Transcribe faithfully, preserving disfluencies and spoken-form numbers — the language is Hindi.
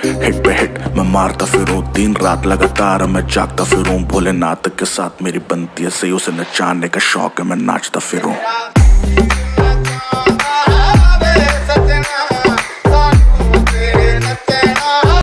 हिट पे हिट मैं मारता फिरूं, दिन रात लगातार मैं जागता फिरूं। भोलेनाथ के साथ मेरी बनती है सही, उसे नचाने का शौक है मैं नाचता फिरूं।